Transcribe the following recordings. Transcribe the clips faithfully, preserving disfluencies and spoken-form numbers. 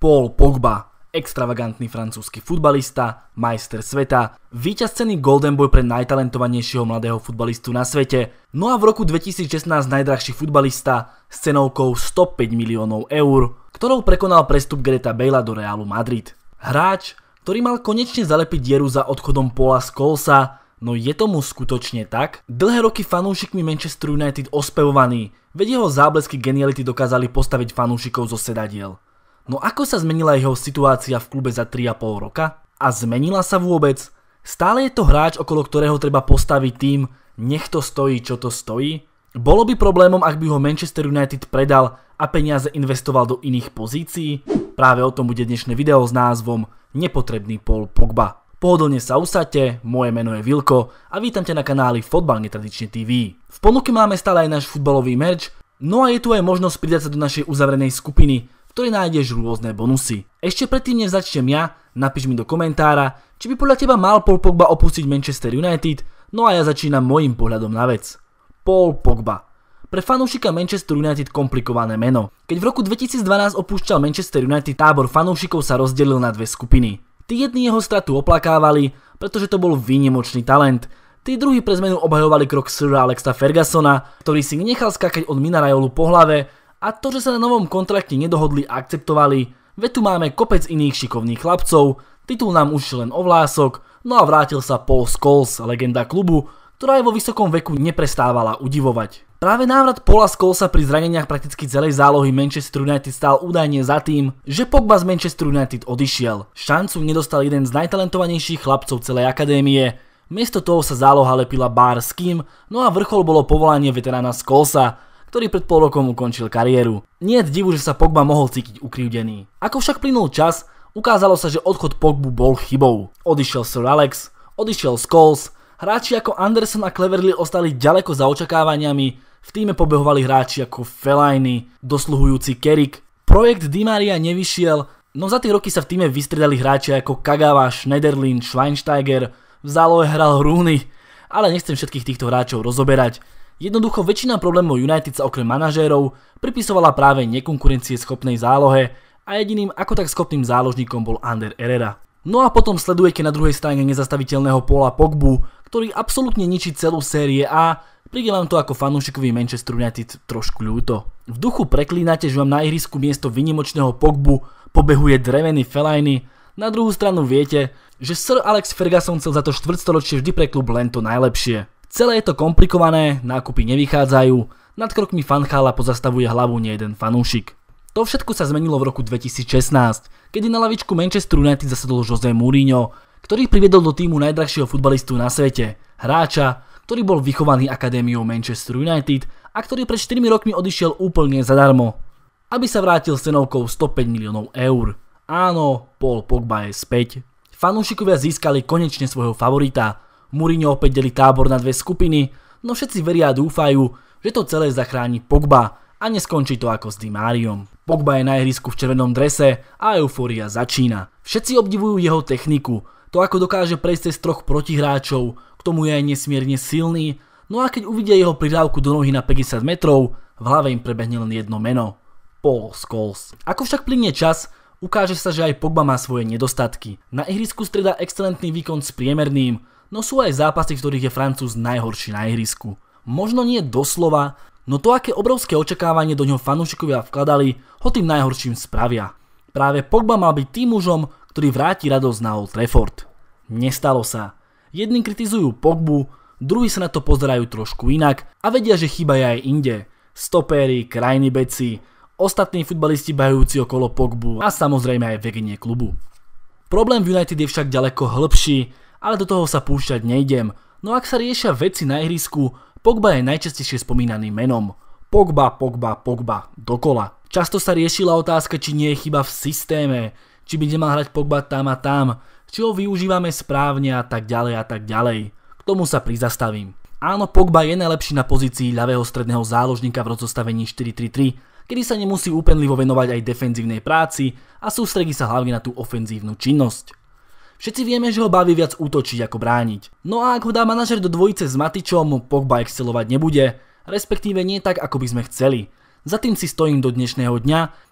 Paul Pogba, extravagantný francúzsky futbalista, majster sveta, víťaz ceny Golden Boy pre najtalentovanejšieho mladého futbalistu na svete, no a v roku dvetisícšestnásť najdrahší futbalista s cenovkou stopäť miliónov eur, ktorou prekonal prestup Garretha Bale'a do Realu Madrid. Hráč, ktorý mal konečne zalepiť dieru za odchodom Paula Scholesa, no je tomu skutočne tak? Dlhé roky fanúšikmi Manchester United ospevovaný, veď jeho záblesky geniality dokázali postaviť fanúšikov zo sedadiel. No ako sa zmenila jeho situácia v klube za tri a pol roka? A zmenila sa vôbec? Stále je to hráč, okolo ktorého treba postaviť tým, nech to stojí, čo to stojí? Bolo by problémom, ak by ho Manchester United predal a peniaze investoval do iných pozícií? Práve o tom bude dnešné video s názvom Nepotrebný Paul Pogba. Pohodlne sa usaďte, moje meno je Vilko a vítam ťa na kanáli Fotbal Netradične té vé. V ponuke máme stále aj náš futbalový merch, no a je tu aj možnosť pridať sa do našej uzavrenej skupiny, v ktorej nájdeš rôzne bonusy. Ešte predtým, než začnem ja, napíš mi do komentára, či by podľa teba mal Paul Pogba opustiť Manchester United, no a ja začínam môjim pohľadom na vec. Paul Pogba. Pre fanúšika Manchester United komplikované meno. Keď v roku dvetisícdvanásť opúšťal Manchester United, tábor fanúšikov sa rozdelil na dve skupiny. Tí jedni jeho stratu oplakávali, pretože to bol výnimočný talent. Tí druhí pre zmenu obhajovali krok Sira Alexa Fergusona, ktorý si nechal skákať od Minarajolu po hlave, a to, že sa na novom kontrakte nedohodli a akceptovali, veď tu máme kopec iných šikovných chlapcov, titul nám ušiel len o vlások, no a vrátil sa Paul Scholes, legenda klubu, ktorá aj vo vysokom veku neprestávala udivovať. Práve návrat Paula Scholesa pri zraneniach prakticky celej zálohy Manchester United stál údajne za tým, že Pogba z Manchester United odišiel. Šancu nedostal jeden z najtalentovanejších chlapcov celej akadémie, miesto toho sa záloha lepila bár s kým, no a vrchol bolo povolanie veterána Scholesa, ktorý pred pol rokom ukončil kariéru. Nie je divu, že sa Pogba mohol cítiť ukrivdený. Ako však plynul čas, ukázalo sa, že odchod Pogbu bol chybou. Odišiel Sir Alex, odišiel Scholes, hráči ako Anderson a Cleverley ostali ďaleko za očakávaniami, v týme pobehovali hráči ako Fellaini, dosluhujúci Carrick. Projekt Di Maria nevyšiel, no za tie roky sa v týme vystriedali hráči ako Kagawa, Schneiderlin, Schweinsteiger, v zálohe hral Rooney, ale nechcem všetkých týchto hráčov rozoberať. Jednoducho väčšina problémov United sa okrem manažérov pripisovala práve nekonkurencieschopnej zálohe a jediným ako tak schopným záložníkom bol Ander Herrera. No a potom sledujete na druhej strane nezastaviteľného Paula Pogbu, ktorý absolútne ničí celú série A, príde vám to ako fanúšikovi Manchester United trošku ľúto. V duchu preklínate, že vám na ihrisku miesto výnimočného Pogbu pobehuje drevený Fellaini, na druhú stranu viete, že Sir Alex Ferguson chcel za to štvrťstoročie vždy pre klub len to najlepšie. Celé je to komplikované, nákupy nevychádzajú, nad krokmi fanchála pozastavuje hlavu nejeden fanúšik. To všetko sa zmenilo v roku dvetisícšestnásť, kedy na lavičku Manchester United zasadol José Mourinho, ktorý priviedol do týmu najdrahšieho futbalistu na svete, hráča, ktorý bol vychovaný akadémiou Manchester United a ktorý pred štyrmi rokmi odišiel úplne zadarmo, aby sa vrátil s cenovkou stopäť miliónov eur. Áno, Paul Pogba je späť. Fanúšikovia získali konečne svojho favorita. Mourinho opäť delí tábor na dve skupiny, no všetci veria a dúfajú, že to celé zachráni Pogba a neskončí to ako s Di Mariom. Pogba je na ihrisku v červenom drese a eufória začína. Všetci obdivujú jeho techniku, to ako dokáže prejsť cez troch protihráčov, k tomu je aj nesmierne silný, no a keď uvidia jeho pridávku do nohy na päťdesiat metrov, v hlave im prebehne len jedno meno. Paul Scholes. Ako však plynie čas, ukáže sa, že aj Pogba má svoje nedostatky. Na ihrisku strieda excelentný výkon s priemerným, no sú aj zápasy, v ktorých je Francúz najhorší na ihrisku. Možno nie doslova, no to aké obrovské očakávanie do ňoho fanúšikovia vkladali, ho tým najhorším spravia. Práve Pogba mal byť tým mužom, ktorý vráti radosť na Old Trafford. Nestalo sa. Jedni kritizujú Pogbu, druhí sa na to pozerajú trošku inak a vedia, že chyba je aj inde. Stopéri, krajní beci, ostatní futbalisti behajúci okolo Pogbu a samozrejme aj vedenie klubu. Problém v United je však ďaleko hĺbší, ale do toho sa púšťať nejdem, no ak sa riešia veci na ihrisku, Pogba je najčastejšie spomínaným menom. Pogba, Pogba, Pogba, dokola. Často sa riešila otázka, či nie je chyba v systéme, či by nemal hrať Pogba tam a tam, či ho využívame správne a tak ďalej a tak ďalej. K tomu sa prizastavím. Áno, Pogba je najlepší na pozícii ľavého stredného záložníka v rozostavení štyri tri tri, kedy sa nemusí úpenlivo venovať aj defenzívnej práci a sústredí sa hlavne na tú ofenzívnu činnosť. Všetci vieme, že ho baví viac útočiť ako brániť. No a ak ho dá manažer do dvojice s Matičom, Pogba excelovať nebude, respektíve nie tak, ako by sme chceli. Za tým si stojím do dnešného dňa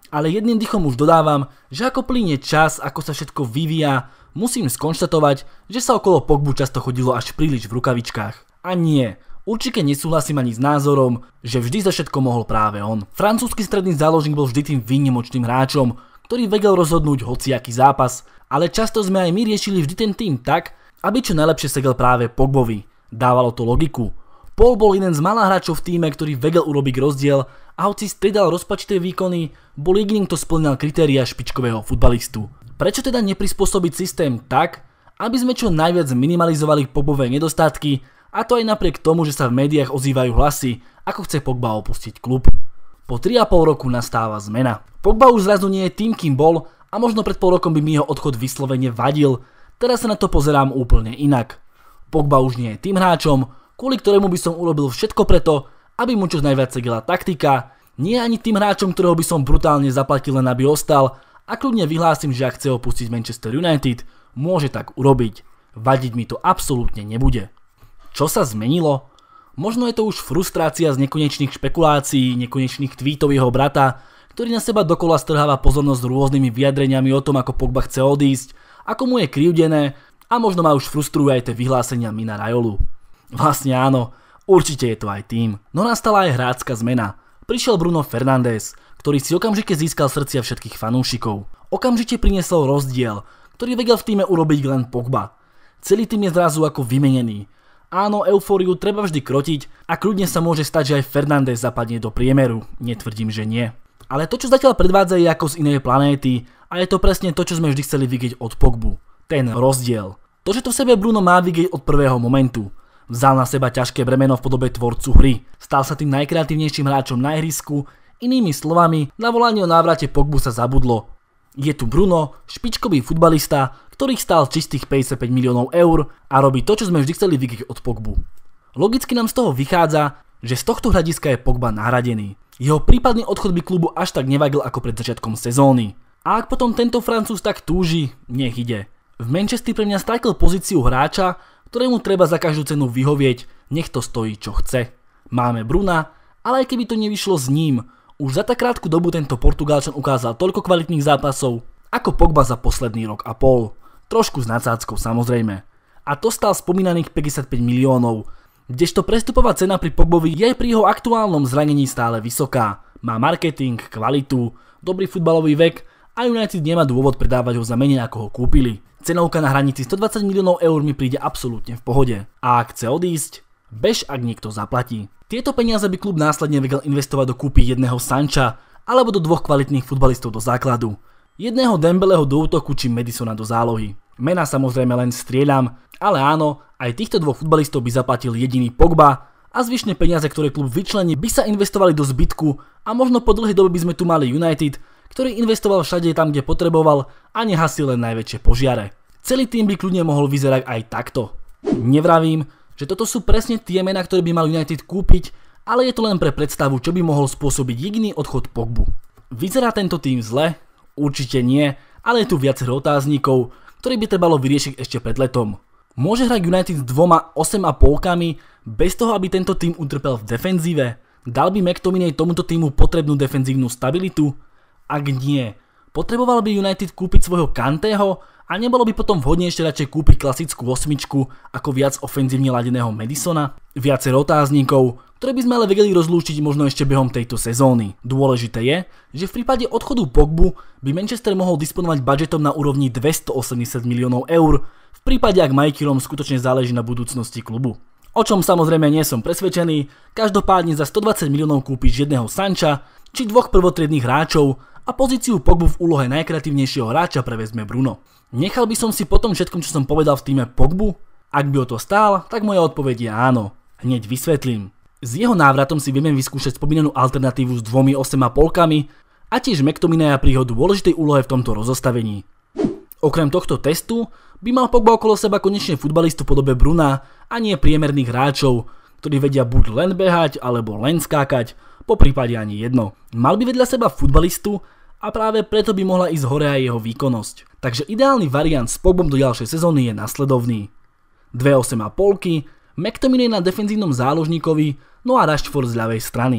Ale jedným dychom už dodávam, že ako plynie čas, ako sa všetko vyvíja, musím skonštatovať, že sa okolo Pogbu často chodilo až príliš v rukavičkách. A nie, určite nesúhlasím ani s názorom, že vždy za všetko mohol práve on. Francúzsky stredný záložník bol vždy tým výnimočným hráčom, ktorý vedel rozhodnúť hociaký zápas, ale často sme aj my riešili vždy ten tým tak, aby čo najlepšie sedel práve Pogbovi. Dávalo to logiku. Paul bol jeden z malých hráčov v tíme, ktorý vedel urobiť rozdiel a hoci striedal rozpačité výkony, bol jediným, kto splňal kritériá špičkového futbalistu. Prečo teda neprispôsobiť systém tak, aby sme čo najviac minimalizovali Pogbové nedostatky, a to aj napriek tomu, že sa v médiách ozývajú hlasy, ako chce Pogba opustiť klub. Po tri a pol roku nastáva zmena. Pogba už zrazu nie je tým, kým bol a možno pred pol rokom by mi jeho odchod vyslovene vadil, teraz sa na to pozerám úplne inak. Pogba už nie je tým hráčom, kvôli ktorému by som urobil všetko preto, aby mu čo najviac sedela taktika, nie ani tým hráčom, ktorého by som brutálne zaplatil len aby ostal a kľudne vyhlásim, že ak chce opustiť Manchester United, môže tak urobiť. Vadiť mi to absolútne nebude. Čo sa zmenilo? Možno je to už frustrácia z nekonečných špekulácií, nekonečných tweetov jeho brata, ktorý na seba dokola strháva pozornosť rôznymi vyjadreniami o tom, ako Pogba chce odísť, ako mu je krivdené a možno ma už frustrujú aj tie vyhlásenia Mina Rajolu. Vlastne áno, určite je to aj tým. No nastala aj hrácka zmena. Prišiel Bruno Fernandes, ktorý si okamžite získal srdcia všetkých fanúšikov. Okamžite priniesol rozdiel, ktorý vedel v tíme urobiť len Pogba. Celý tým je zrazu ako vymenený. Áno, eufóriu treba vždy krotiť a kľudne sa môže stať, že aj Fernandes zapadne do priemeru. Netvrdím, že nie. Ale to, čo zatiaľ predvádza, je ako z inej planéty a je to presne to, čo sme vždy chceli vidieť od Pogbu. Ten rozdiel. To, že to v sebe Bruno má vidieť od prvého momentu. Vzal na seba ťažké bremeno v podobe tvorcu hry. Stal sa tým najkreatívnejším hráčom na ihrisku. Inými slovami, na volanie o návrate Pogbu sa zabudlo. Je tu Bruno, špičkový futbalista, ktorý stál čistých päťdesiatpäť miliónov eur a robí to, čo sme vždy chceli vidieť od Pogbu. Logicky nám z toho vychádza, že z tohto hľadiska je Pogba nahradený. Jeho prípadný odchod by klubu až tak nevadil ako pred začiatkom sezóny. A ak potom tento Francúz tak túži, nech ide. V Manchesteri pre mňa stratil pozíciu hráča, ktorému treba za každú cenu vyhovieť, nech to stojí čo chce. Máme Bruna, ale aj keby to nevyšlo s ním, už za tak krátku dobu tento Portugalčan ukázal toľko kvalitných zápasov, ako Pogba za posledný rok a pol. Trošku s nadsádzkou samozrejme. A to stál spomínaných päťdesiatpäť miliónov, kdežto prestupová cena pri Pogbovi je pri jeho aktuálnom zranení stále vysoká. Má marketing, kvalitu, dobrý futbalový vek a United nemá dôvod predávať ho za menej ako ho kúpili. Cenovka na hranici stodvadsať miliónov eur mi príde absolútne v pohode. A ak chce odísť, bež ak niekto zaplatí. Tieto peniaze by klub následne vedel investovať do kúpy jedného Sancha alebo do dvoch kvalitných futbalistov do základu. Jedného Dembeleho do útoku či Madisona do zálohy. Mená samozrejme len strieľam, ale áno, aj týchto dvoch futbalistov by zaplatil jediný Pogba a zvyšné peniaze, ktoré klub vyčlení, by sa investovali do zbytku a možno po dlhej dobe by sme tu mali United, ktorý investoval všade tam, kde potreboval a nehasil len najväčšie požiare. Celý tým by kľudne mohol vyzerať aj takto. Nevravím, že toto sú presne tie mená, ktoré by mal United kúpiť, ale je to len pre predstavu, čo by mohol spôsobiť jediný odchod Pogbu. Vyzerá tento tým zle? Určite nie, ale je tu viacero otáznikov, ktoré by trebalo vyriešiť ešte pred letom. Môže hrať United s dvoma osem a polkami bez toho, aby tento tým utrpel v defenzíve? Dal by McTominay tomuto týmu potrebnú defenzívnu stabilitu? Ak nie, potreboval by United kúpiť svojho Kanteho a nebolo by potom vhodnejšie radšej kúpiť klasickú osmičku ako viac ofenzívne ladeného Madisona? Viacero otáznikov, ktoré by sme ale vedeli rozlúčiť možno ešte behom tejto sezóny. Dôležité je, že v prípade odchodu Pogbu by Manchester mohol disponovať budžetom na úrovni dvestoosemdesiat miliónov eur, v prípade ak majiteľom skutočne záleží na budúcnosti klubu. O čom samozrejme nie som presvedčený, každopádne za stodvadsať miliónov kúpiš jedného Sancha či dvoch prvotriednych hráčov a pozíciu Pogbu v úlohe najkreatívnejšieho hráča prevezme Bruno. Nechal by som si po tom všetkom, čo som povedal v týme Pogbu? Ak by o to stál, tak moja odpoveď je áno. Hneď vysvetlím. S jeho návratom si vieme vyskúšať spomínanú alternatívu s dvomi osem a polkami a tiež McTominaya pri jeho dôležitej úlohe v tomto rozostavení. Okrem tohto testu by mal Pogba okolo seba konečne futbalistu v podobe Bruna a nie priemerných hráčov, ktorí vedia buď len behať alebo len skákať, po prípade ani jedno. Mal by vedľa seba futbalistu a práve preto by mohla ísť hore aj jeho výkonnosť. Takže ideálny variant s Pogbom do ďalšej sezóny je nasledovný. Dve osem a polky, McTominay na defenzívnom záložníkovi, no a Rashford z ľavej strany.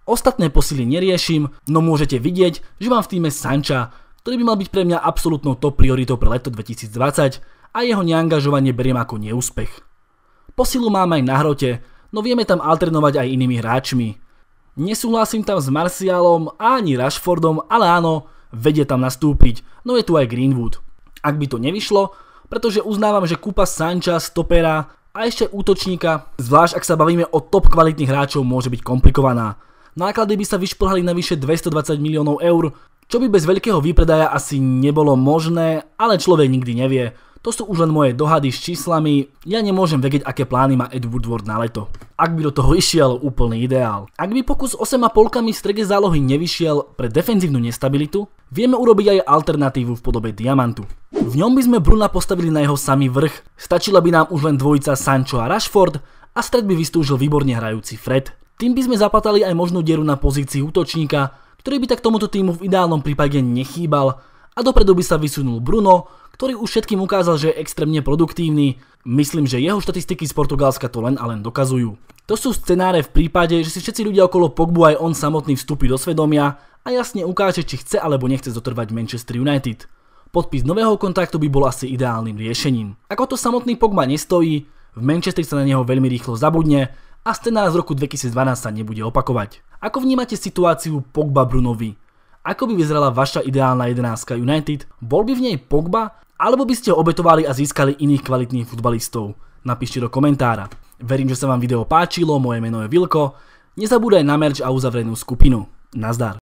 Ostatné posily neriešim, no môžete vidieť, že mám v týme Sancha, ktorý by mal byť pre mňa absolútnou top prioritou pre leto dvetisícdvadsať a jeho neangažovanie beriem ako neúspech. Posilu mám aj na hrote, no vieme tam alternovať aj inými hráčmi. Nesúhlasím tam s Martialom a ani Rashfordom, ale áno, vedie tam nastúpiť, no je tu aj Greenwood. Ak by to nevyšlo, pretože uznávam, že kúpa Sancha, stopera a ešte útočníka, zvlášť ak sa bavíme o top kvalitných hráčov, môže byť komplikovaná. Náklady by sa vyšplhali na vyše dvestodvadsať miliónov eur, čo by bez veľkého výpredaja asi nebolo možné, ale človek nikdy nevie. To sú už len moje dohady s číslami, ja nemôžem vedieť, aké plány má Ed Woodward na leto. Ak by do toho išiel, úplný ideál. Ak by pokus osem a pol v strede zálohy nevyšiel pre defenzívnu nestabilitu, vieme urobiť aj alternatívu v podobe diamantu. V ňom by sme Bruna postavili na jeho samý vrch, stačila by nám už len dvojica Sancho a Rashford a stred by vystúžil výborne hrajúci Fred. Tým by sme zapatali aj možnú dieru na pozícii útočníka, ktorý by tak tomuto týmu v ideálnom prípade nechýbal a dopredu by sa vysunul Bruno, ktorý už všetkým ukázal, že je extrémne produktívny. Myslím, že jeho štatistiky z Portugalska to len a len dokazujú. To sú scenáre v prípade, že si všetci ľudia okolo Pogbu aj on samotný vstúpi do svedomia a jasne ukáže, či chce alebo nechce zotrvať Manchester United. Podpis nového kontraktu by bol asi ideálnym riešením. Ako to samotný Pogba nestojí, v Manchesteri sa na neho veľmi rýchlo zabudne a scenár z roku dvetisícdvanásť sa nebude opakovať. Ako vnímate situáciu Pogba Brunovi? Ako by vyzerala vaša ideálna jedenástka United? Bol by v nej Pogba? Alebo by ste ho obetovali a získali iných kvalitných futbalistov? Napíšte do komentára. Verím, že sa vám video páčilo, moje meno je Vilko. Nezabúdaj na merch a uzavrenú skupinu. Nazdar.